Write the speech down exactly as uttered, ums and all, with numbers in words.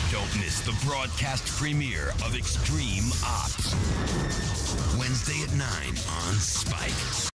Don't miss the broadcast premiere of Extreme Ops. Wednesday at nine on Spike.